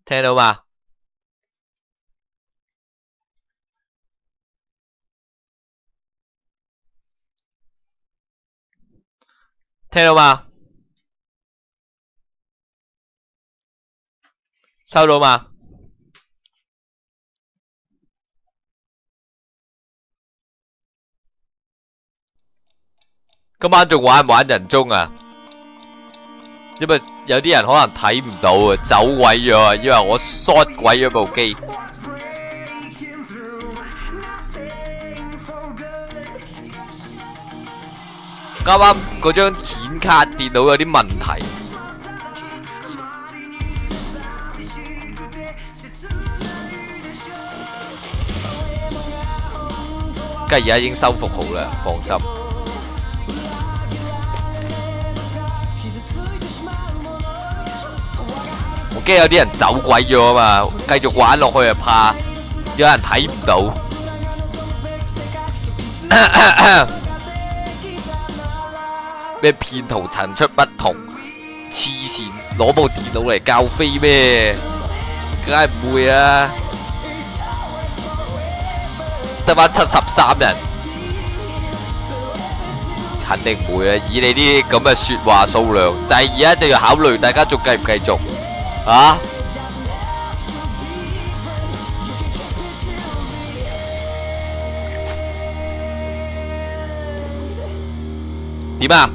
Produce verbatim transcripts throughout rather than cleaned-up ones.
聽到嘛？聽到嘛？收到嘛？今晚仲玩唔玩人中啊？因為有啲人可能睇唔到啊，走鬼咗啊，因為我 short 鬼咗部機。啱啱嗰張顯卡電腦有啲問題。梗係而家已經修復好啦，放心。我驚有啲人走鬼咗啊嘛，繼續玩落去啊怕有人睇唔到。咩騙徒層出不窮，黐線攞部電腦嚟教飛咩？梗係唔會啊！得返七十三人，肯定唔會啊！以你啲咁嘅説話數量，就係而家就要考慮大家仲繼唔繼續啊？點啊？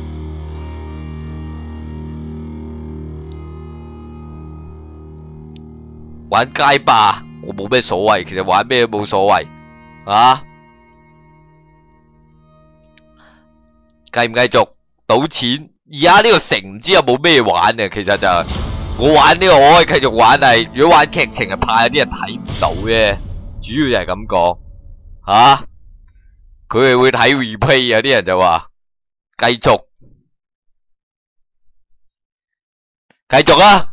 玩街霸我冇咩所謂，其實玩咩都冇所謂啊！繼唔繼續賭錢？而家呢個城唔知有冇咩玩嘅，其實就係、我玩呢個我可以繼續玩，但係如果玩劇情係怕有啲人睇唔到嘅，主要就係咁講嚇。佢哋會睇 replay， 有啲人就話繼續繼續啦。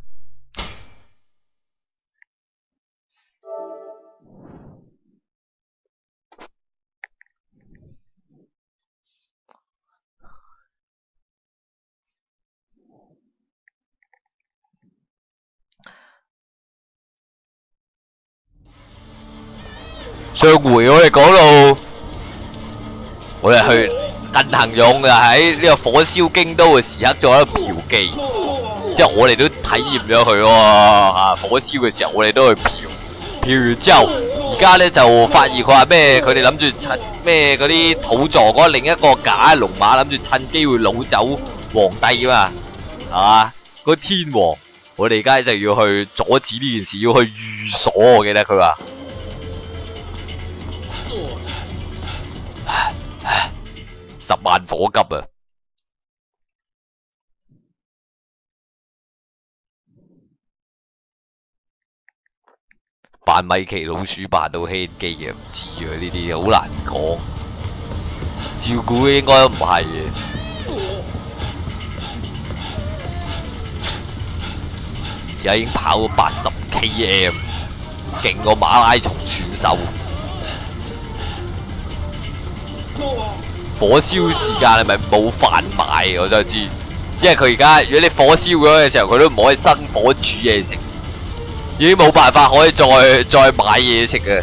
上回我哋講到，我哋去近行勇嘅喺呢個火燒京都嘅時刻，仲喺度嫖妓，即係我哋都體驗咗佢喎嚇。火燒嘅時候，我哋都去嫖，嫖完之後，而家咧就發現佢話咩？佢哋諗住趁咩嗰啲土座嗰另一個假龍馬，諗住趁機會擄走皇帝啊嘛，係嘛？嗰天王，我哋而家就要去阻止呢件事，要去寓所，我記得佢話。十萬火急啊！扮米奇老鼠扮到輕機嘅，唔知啊，呢啲好難講。照估應該都唔係嘅。而家已經跑到八十 K M， 勁過馬拉松選手。火燒時間係咪冇飯賣？我想知，因為佢而家如果你火燒咗嘅時候，佢都唔可以生火煮嘢食，已經冇辦法可以再再買嘢食嘅。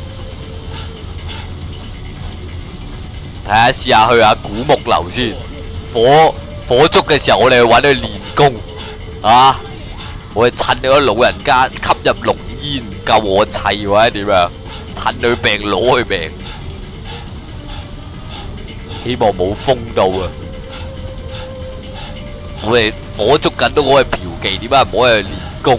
睇下試下去下古木樓先，火火燭嘅時候，我哋去揾佢練功啊！我哋趁嗰個老人家吸入濃煙唔夠我砌或者點樣，趁佢病攞佢病。希望冇風到啊！我哋火燭緊都可以嫖妓，點解唔可以去練功？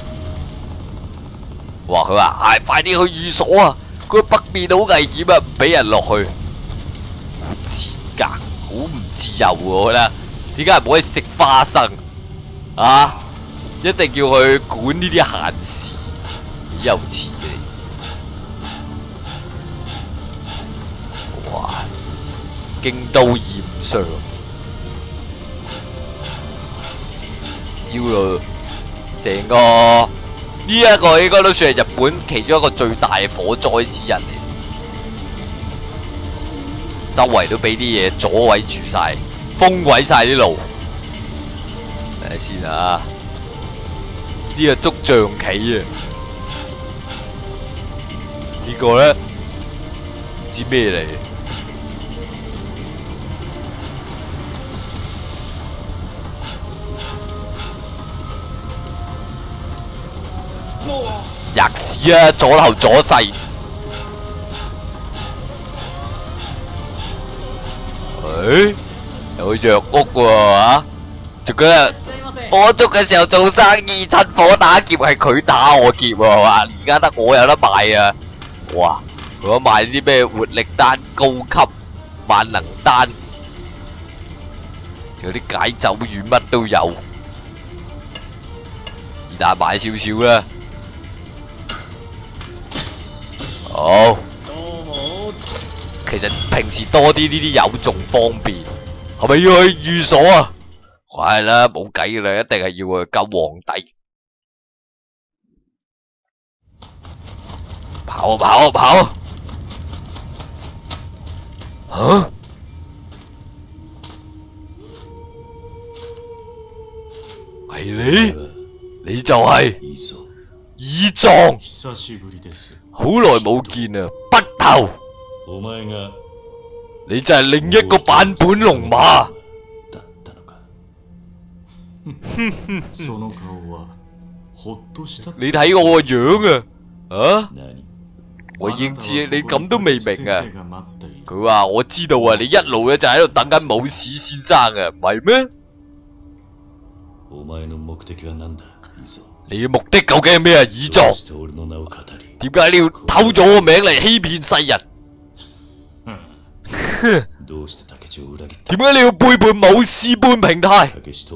哇！佢話：唉，快啲去寓所啊！佢北面好危險啊，唔俾人落去。好賤格，好唔自由喎！我覺得點解唔可以食花生啊？一定要去管呢啲閒事，幾有錢嘅你！哇！京都炎上，燒到成個呢一個應該都算係日本其中一個最大嘅火災之一嚟，周圍都俾啲嘢阻圍住晒，封鬼晒啲路。睇下先啊！呢啲啊捉象棋啊！呢個咧唔知咩嚟？吔屎啊！左頭左勢。誒，有個藥屋喎嚇，仲嗰日火燭嘅時候做生意，趁火打劫係佢打我劫喎，係嘛？而家得我有得賣啊！哇！佢有賣啲咩活力丹、高級萬能丹，仲有啲解酒丸，乜都有。是但買少少啦。好。其實平時多啲呢啲有仲方便，係咪要去寓所啊？梗係啦，冇計噶啦，一定係要去救皇帝。跑啊跑啊跑啊！吓？係你？你就係耳藏，好耐冇見啊，北頭。你就係另一個版本龍馬。你睇我個樣啊，啊？我已經知你咁都未明啊。佢話我知道啊，你一路咧就喺度等緊武士先生啊，唔係咩？你嘅目的究竟係咩啊？耳藏？點解你要偷咗我名嚟欺騙世人？點解你要背叛武士半平太？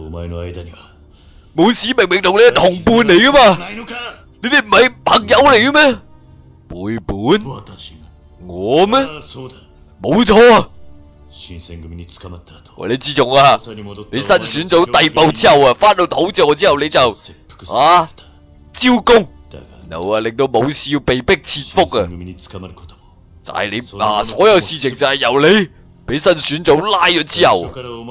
武士明明同你係同伴嚟噶嘛？你哋唔係朋友嚟嘅咩？背叛？我咩？冇錯啊！喂，你自從啊，你新選組逮捕之後啊，翻到土座之後你就啊招供，然後啊令到武士要被逼切腹啊！就係你啊！所有事情就係由你俾新選組拉咗之後，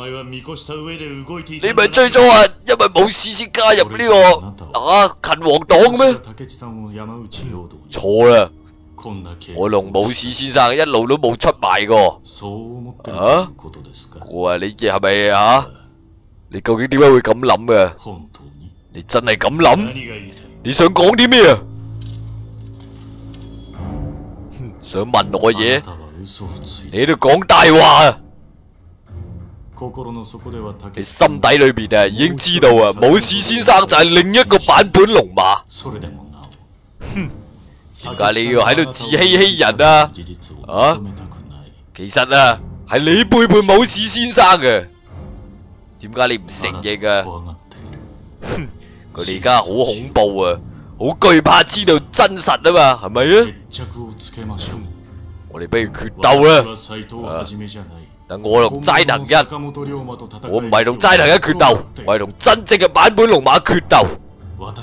你咪最初啊，因為武士先加入呢、這個啊勤王黨咩？錯啦！我同武士先生一路都冇出賣過。啊？我話你係咪啊？你究竟點解會咁諗嘅？你真係咁諗？你想講啲咩啊？想問我嘢？你喺度講大話啊！你心底裏邊啊已經知道啊，武士先生就係另一個版本龍馬。哼，點解你要喺度自欺欺人啊？啊？其實啊，係你背叛武士先生嘅。點解你唔承認啊？哼，佢哋而家好恐怖啊！好懼怕知道真實啊嘛，係咪啊？我哋不如決鬥啦！啊，等我同齋藤一，我唔係同齋藤一決鬥，我係同真正嘅版本龍馬決鬥。我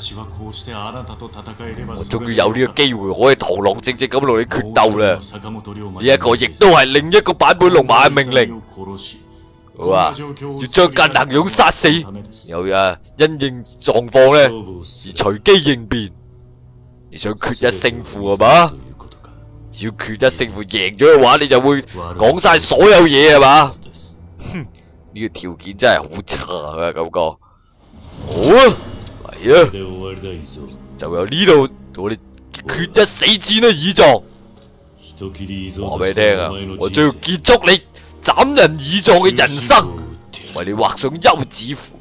終於有呢個機會可以堂堂正正咁同你決鬥啦！呢一個亦都係另一個版本龍馬嘅命令。佢話要將近行勇殺死，然後啊因應狀況咧而隨機應變。你想決一勝負係嘛？只要決一勝負贏咗嘅話，你就會講晒所有嘢係嘛？哼，呢個條件真係好差啊感覺。好啊，嚟啊！就由呢度同我哋決一死戰啦，耳藏。話俾你聽啊，我將要結束你斬人耳藏嘅人生，為你畫上休止符。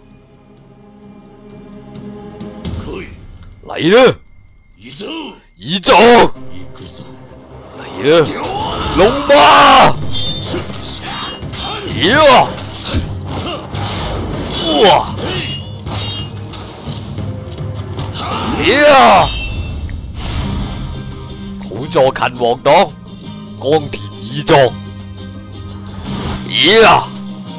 嚟啦！耳藏！嚟啦！龍馬！呀！哇！呀！土座勤王黨，岡田耳藏。呀！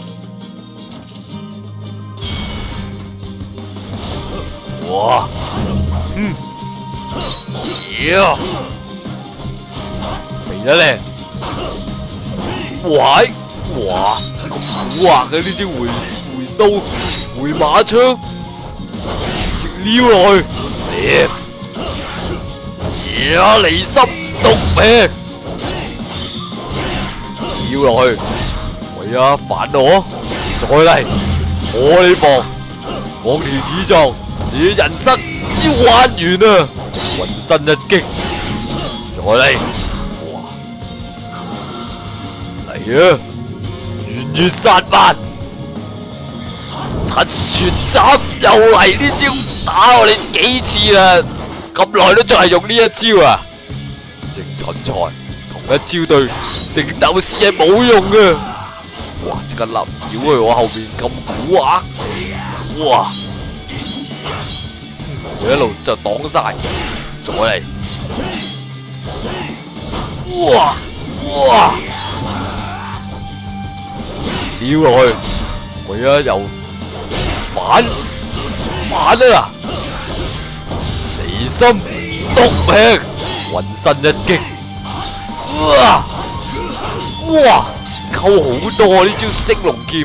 哇！嗯。呀！嚟咗咧！喂！哇！咁蠱惑嘅呢支回回刀回馬槍， 撩落去，嚟，而家離心毒劈，撩落去，喂啊煩我，再嚟，我你防，廣田耳狀，你嘅人生要玩完啊！渾身一擊，再嚟，哇，嚟啊！圓月殺萬，七旋斬又嚟呢招，打我哋幾次啦，咁耐都仲係用呢一招啊！正蠢材，同一招對聖鬥士係冇用嘅。哇！即刻立繞去我後面咁蠱惑，哇！佢一路就擋晒，再嚟，哇哇！撩落去，我而家又反反啊！離心毒劈，渾身一擊，哇哇！溝好多呢招升龍劍，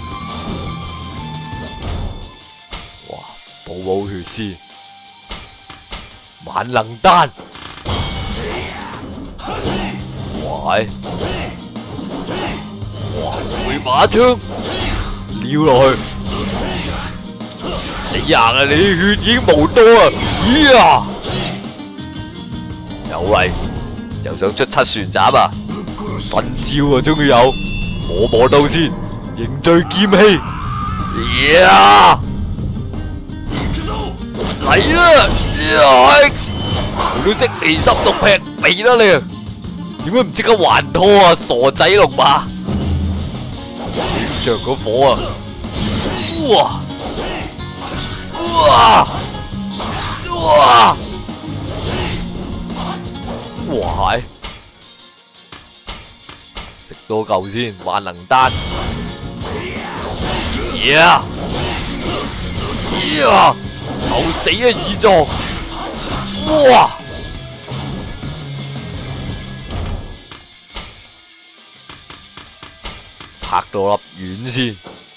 哇！寶寶血絲，萬能丹，喂！哇！回馬槍，撩落去，死硬啊！你血已經無多啊！咦呀！又嚟，就想出七旋斬啊！新招啊，終於有，摸摸到先，凝聚劍氣，呀！嚟啦！呀！佢都識離心毒劈，避啦你！點解唔即刻還拖啊？傻仔龍馬！着嗰火啊！哇哇哇！哇！食多嚿先，萬能丹。呀呀！受死啊！耳狀！哇！拍到粒丸先，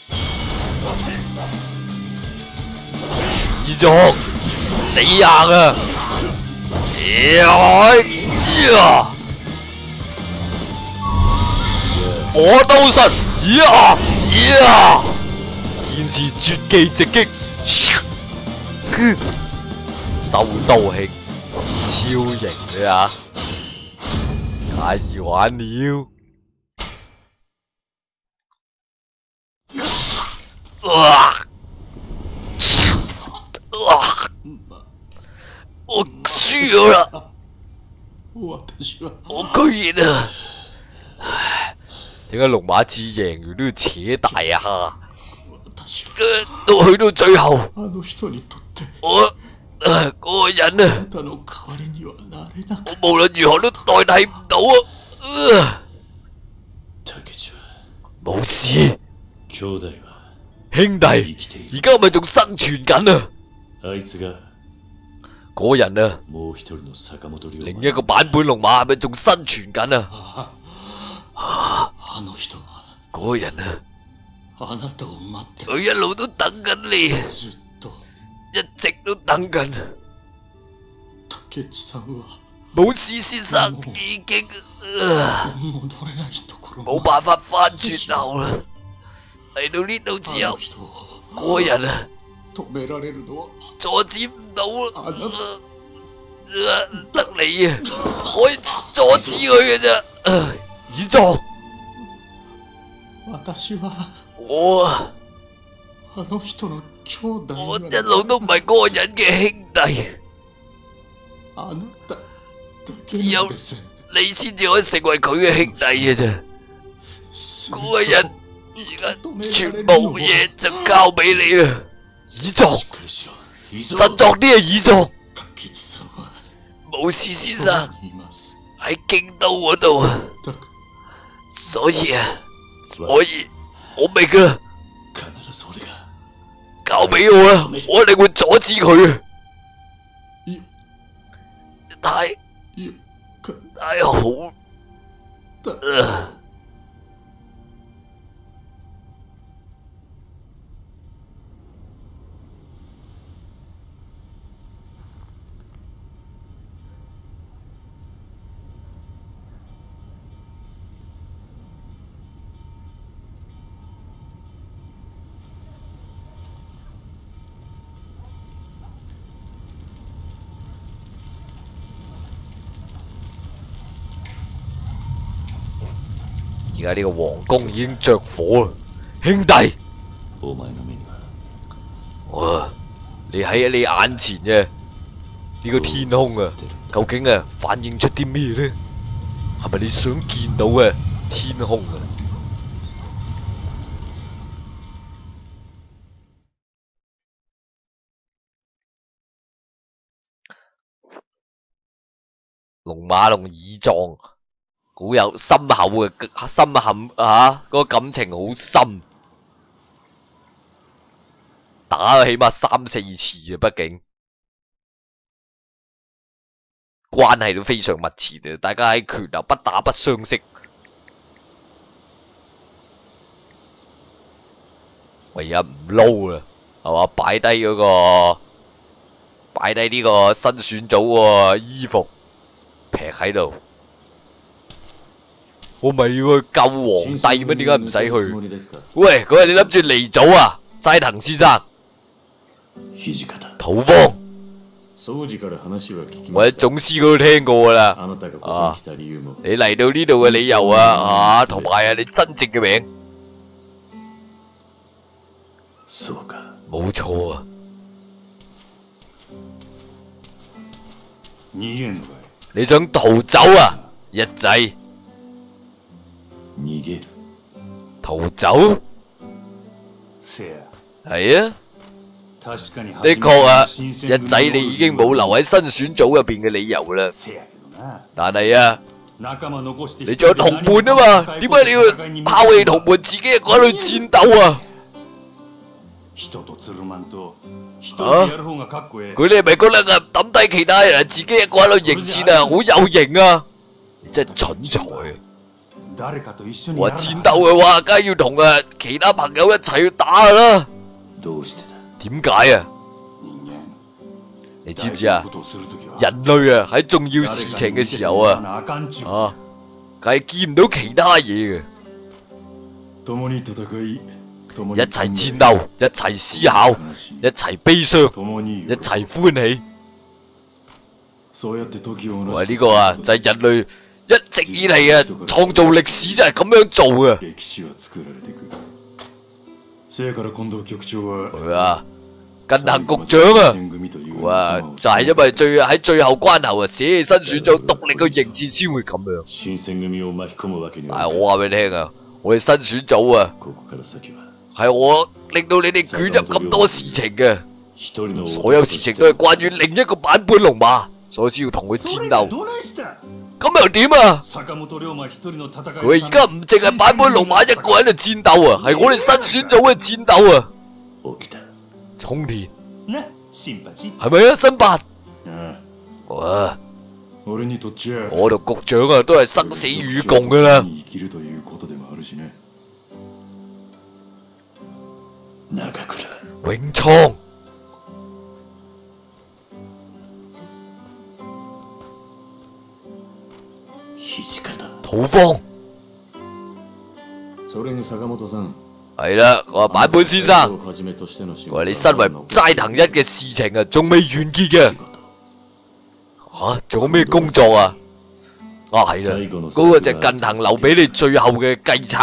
耳狀死硬啊！呀！我刀神，呀呀！劍士絕技直擊，收刀慶，超型啊！太易玩了。哇！哇！我輸咗啦！我居然啊！點解龍馬志贏完都要扯大啊？到去到最後，我嗰、嗰個人啊，我無論如何都代替唔到啊！冇事，兄弟而家咪仲生存緊啊！嗰個人啊，另一個版本龍馬係咪仲生存緊啊？嗰個人啊，佢一路都等緊你，一直都等緊。冇事先生已經冇辦法翻轉頭啦。嚟到呢度之後，嗰個人啊，阻止唔到啊！得你啊，可以阻止佢嘅啫。耳狀，我啊，我一路都唔係嗰個人嘅兄弟，只有你先至可以成為佢嘅兄弟嘅啫。嗰個人而家全部嘢就交俾你啦。耳狀，振作啲啊！耳狀，冇事先生喺京都嗰度啊。所以啊，所以我明啦，交俾我啦，我一定會阻止佢啊！太太好啊！ 而家呢個皇宮已經着火啦，兄弟！哇！你喺你眼前嘅呢、這個天空啊，究竟啊反映出啲咩呢？係咪你想見到嘅天空啊？龍馬龍耳狀，好有深厚嘅深陷啊！嗰、那個感情好深，打咗起碼三四次啊，畢竟關係都非常密切啊！大家喺拳頭不打不相識，唯有唔撈啦，係嘛？擺低嗰個，擺低呢個新選組喎衣服。劈喺度，我咪要去救皇帝咩？點解唔使去？喂，嗰日你諗住離組啊？齋藤先生，土方，我喺總司嗰度聽過噶啦。啊，你嚟到呢度嘅理由啊，啊，同埋啊，你真正嘅名，冇錯啊。你想逃走啊，日仔？逃走？係啊，的確啊，日仔你已經冇留喺新選組入邊嘅理由啦。但係啊，你仲有同伴啊嘛？點解你要拋棄同伴，自己一個喺度戰鬥啊？啊！佢哋係咪覺得啊抌低其他人，自己一個喺度迎戰啊，好有型啊！你真係蠢材啊！我話戰鬥嘅話，梗係要同啊其他朋友一齊去打噶啦。點解啊？你知唔知啊？人類啊喺重要事情嘅時候啊，啊，梗係見唔到其他嘢嘅。一齊戰鬥，一齊思考，一齊悲傷，一齊歡喜。喂，呢個啊就係人類一直以嚟啊創造歷史就係咁樣做嘅。係啊，近行局長啊，哇就係因為最喺最後關頭啊寫起身選咗獨立去迎戰先會咁樣。但係我話俾你聽啊，我哋新選組啊。係我令到你哋捲入咁多事情嘅，所有事情都係關於另一個版本龍馬，所以先要同佢戰鬥。咁又點啊？佢而家唔淨係版本龍馬一個人喺度戰鬥啊，係我哋新選組嘅戰鬥啊！沖田，係咪啊？新八，哇！我同局長啊都係生死與共噶啦。永倉，土方，係啦，我話坂本先生，我話你身為齋藤一嘅事情啊，仲未完結嘅，吓，仲有咩工作啊？啊係啦，嗰個就係近藤留俾你最後嘅計策。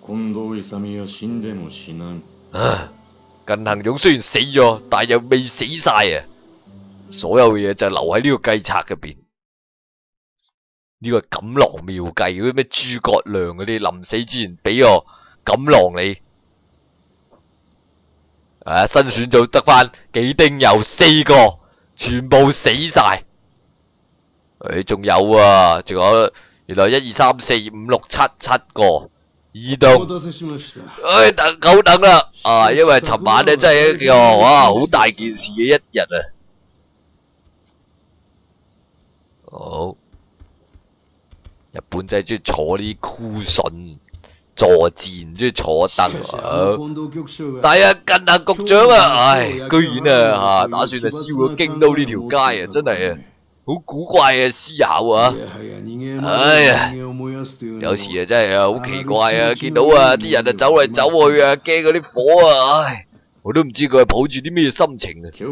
啊！近藤勇雖然死咗，但又未死晒啊！所有嘢就留喺呢個計策入邊。呢個錦囊妙計嗰啲咩諸葛亮嗰啲，臨死之前俾個錦囊你。啊！新選組得翻幾丁有四個，全部死晒。誒，仲有啊，仲有原來一二三四五六七七個。移動，唉，等久等啦，啊，因為尋晚咧真係一個哇好大件事嘅一日啊。好，日本仔中意坐啲酷順坐戰，中意坐凳啊。但係啊，近行局長啊，唉，居然啊吓打算啊燒咗京都呢條街啊，真係啊！好古怪嘅思考啊！哎呀，有時啊真係啊好奇怪啊！見到啊啲人啊走嚟走去啊，驚嗰啲火啊，唉，我都唔知佢係抱住啲咩心情啊！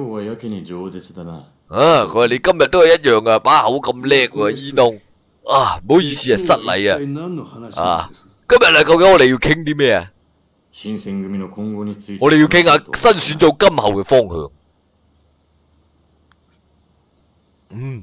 啊，佢話你今日都係一樣啊，把口咁叻喎，伊東啊，唔好意思啊，失禮啊！啊， 今日啊，究竟我哋要傾啲咩啊？我哋要傾下新選組今後嘅方向。嗯。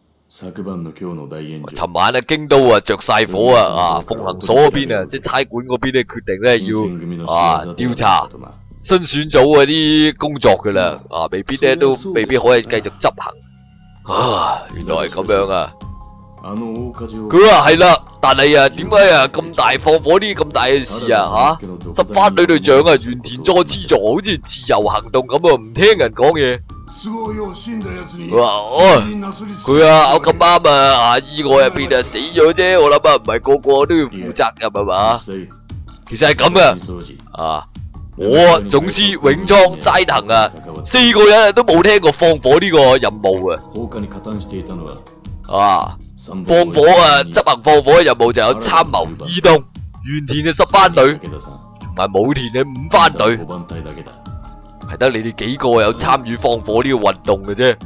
尋晚啊，京都啊着晒火啊！啊，奉行所嗰邊啊，即係差館嗰邊咧決定咧要啊調查新選組嗰啲工作噶啦，啊，未必咧都未必可以繼續執行。啊，原來係咁樣啊！佢話係啦，但係啊，點解啊咁大放火呢啲咁大嘅事啊？吓，十番女隊長啊，原田佐之助好似自由行動咁啊，唔聽人講嘢。佢話：哦，佢啊，我咁啱啊，啊意外入邊啊死咗啫，我諗啊唔係個個都要負責任係嘛？其實係咁噶，啊，我總司永倉齋藤啊，四個人啊都冇聽過放火呢個任務啊，啊，放火啊執行放火嘅任務就有參謀伊東、原田嘅十番隊，同埋武田嘅五番隊。係得你哋幾個有參與放火呢個運動嘅啫。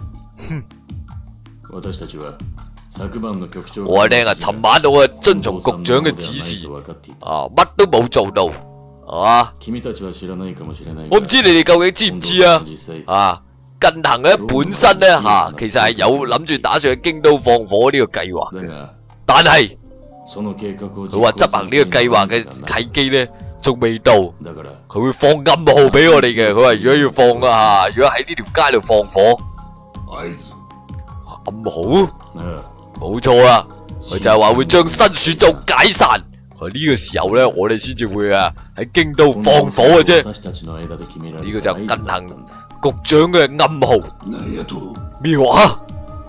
我話聽啊，尋晚我啊遵從局長嘅指示，啊乜都冇做到，係嘛？我唔知你哋究竟知唔知啊？啊，近藤咧本身咧嚇，其實係有諗住打算去京都放火呢個計劃嘅，但係佢話執行呢個計劃嘅契機咧。仲未到，佢會放暗號俾我哋嘅。佢話如果要放啊，如果喺呢條街度放火，暗號冇錯啦。佢就係話會將新選組解散。佢呢個時候咧，我哋先至會啊喺京都放火嘅啫。呢個就近藤局長嘅暗號。妙啊！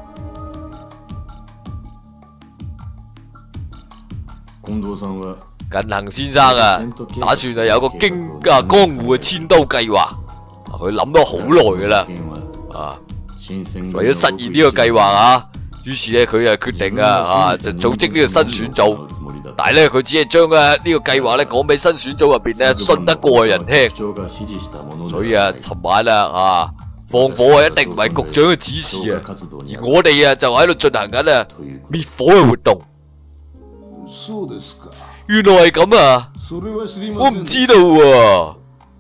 近藤先生啊，打算啊有個京啊江戶嘅遷都計劃，佢諗咗好耐噶啦，啊，為咗實現呢個計劃啊，於是咧佢啊決定啊啊就組織呢個新選組，但係咧佢只係將啊呢個計劃咧講俾新選組入邊咧信得過嘅人聽，所以啊尋晚啊啊放火啊一定唔係局長嘅指示啊，而我哋啊就喺度進行緊啊滅火嘅活動。原來係咁啊！我唔知道喎。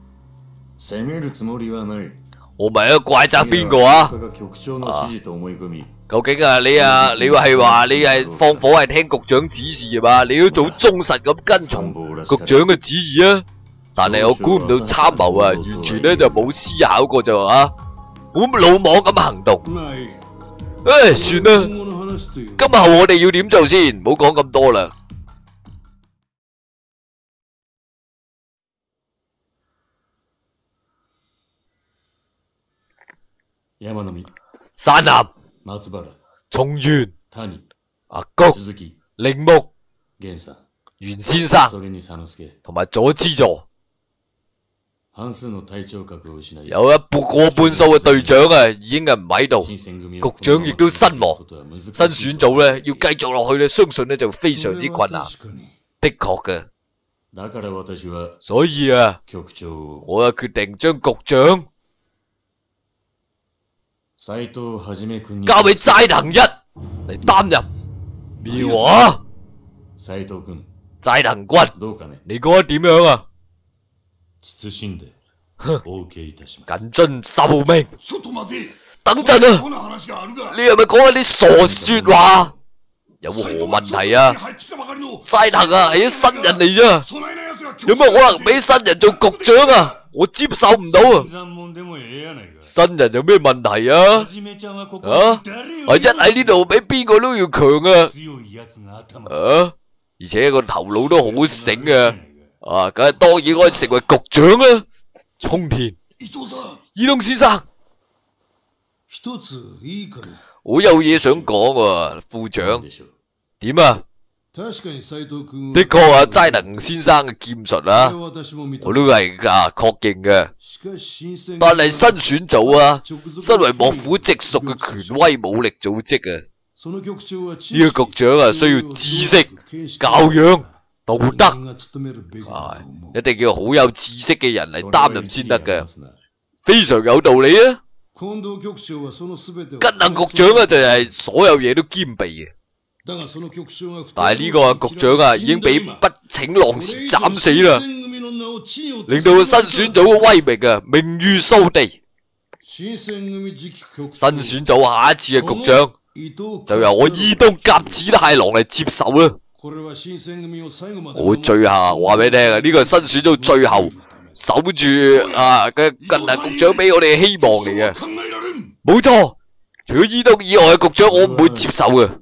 我唔係啊，怪責邊個啊？啊究竟啊，你啊，你話係話你係放火係聽局長指示係嘛？你都好忠實咁跟從局長嘅旨意啊！但係我估唔到參謀啊，完全咧就冇思考過就啊，好魯莽咁行動。唉，算啦，今後我哋要點做先？唔好講咁多啦。山南、松原、阿菊、鈴木、袁先生同埋佐之助，有一半過半數嘅隊長啊已經係唔喺度，局長亦都身亡，新選組咧要繼續落去咧，相信咧就非常之困難。的確嘅，所以啊，我啊決定將局長交俾齋藤一嚟擔任。妙啊！齋藤君，你覺得點樣啊？謹遵受命。等陣啊！你係咪講緊啲傻說話？有何問題啊？齋藤啊，係啲新人嚟啫，有乜可能俾新人做局長啊？我接受唔到啊！新人有咩問題啊？啊！我一喺呢度比邊個都要強啊！啊！而且個頭腦都好醒啊！啊，梗係當然可以成為局長啊！沖田，伊東先生，我有嘢想講喎，副長。點啊？的確啊，齋藤先生嘅劍術啊，我都係啊確認嘅。但係新選組啊，身為幕府直屬嘅權威武力組織啊，呢個局長啊需要知識、教養、道德，啊，一定要好有知識嘅人嚟擔任先得嘅，非常有道理啊！吉能局長啊，就係所有嘢都兼備嘅。但係呢個局長啊，已經俾不請浪士斬死啦，令到個新選組嘅威名啊名譽掃地。新選組下一次嘅局長就由我伊東甲子太郎嚟接手啦。我最後話俾你聽啊，呢個係新選組最後守住啊嘅近藤局長俾我哋嘅希望嚟嘅。冇錯，除咗伊東以外嘅局長，我唔會接受嘅。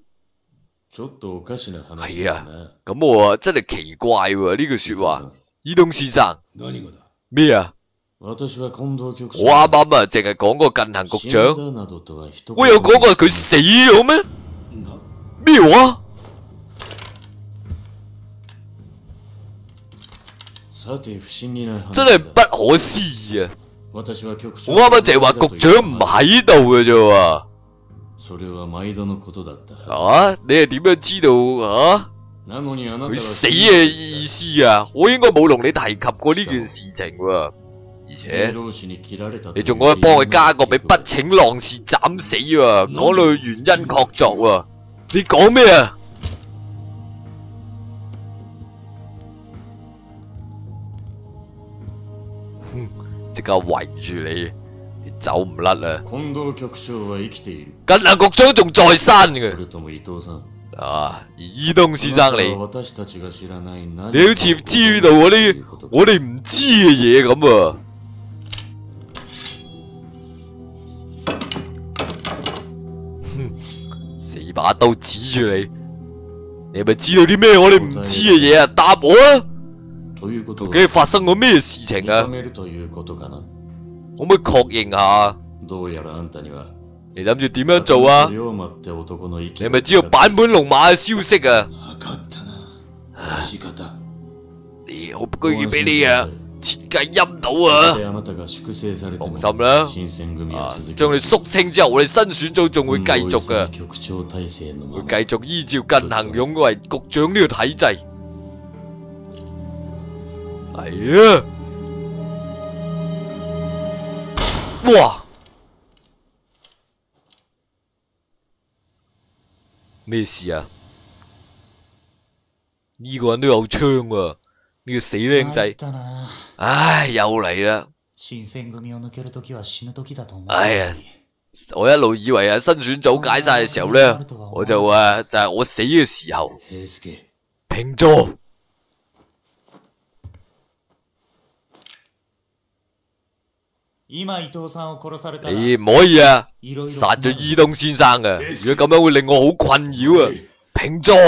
係啊，咁我真係奇怪喎呢句說話。伊東先生咩啊？我啱啱啊，淨係講過近藤局長，我有講過佢死咗咩？咩話？真係不可思議啊！我啱啱淨係話局長唔喺度嘅啫喎。啊！你係點樣知道啊？佢死嘅意思啊？我應該冇同你提及過呢件事情喎。而且你仲可以幫佢加個俾不請浪士斬死喎，講到原因確鑿喎。你講咩啊？哼！即刻圍住你，你走唔甩啦！近藤局長仲在生嘅。啊！而伊東先生你，你好似知道嗰啲我哋唔知嘅嘢咁啊！哼！四把刀指住你，你係咪知道啲咩我哋唔知嘅嘢啊？答我啊！究竟發生過咩事情啊？可唔可以確認下？你諗住點樣做啊？你係咪知道坂本龍馬嘅消息啊？你好居然俾你啊設計陰到啊！放心啦，啊，將你肅清之後，我哋新選組仲會繼續嘅，會繼續依照近藤勇為局長呢個體制。係啊！哇！咩事啊？呢個人都有槍喎，呢個死僆仔，唉，又嚟啦！哎呀，我一路以為啊，新選組解散嘅時候咧，我就話就係我死嘅時候。平座。你唔可以啊，殺咗伊東先生嘅，如果咁樣會令我好困擾啊！平座。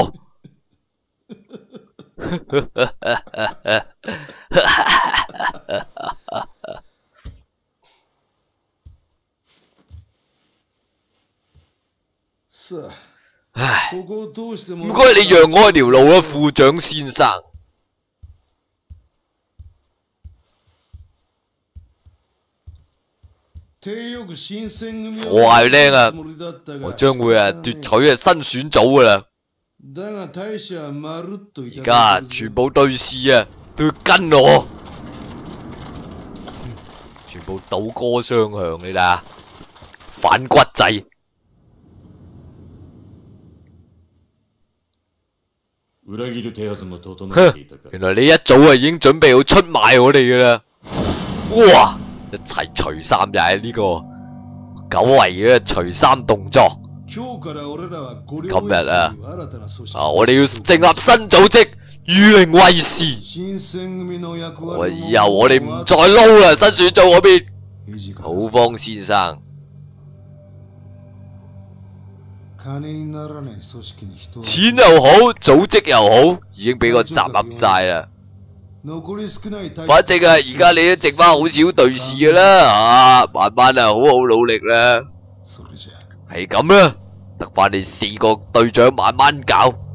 唉，唔該你讓我一條路啊，副長先生。我話你聽啊，我將會啊奪取啊新選組噶啦。而家全部對視啊都要跟我，全部倒戈相向，你睇下反骨仔。哼，原來你一早啊已經準備好出賣我哋噶啦！哇！一齊除衫就係呢個久違嘅除衫動作。今日啊，啊我哋要成立新組織，御靈衛士。我以後我哋唔再撈啦，新選組嗰邊。土方先生，錢又好，組織又好，已經俾我集合晒啦。反正啊，而家你都剩翻好少對視噶啦，啊，慢慢啊，好好努力啦，係咁啦，得翻你四個隊長慢慢搞。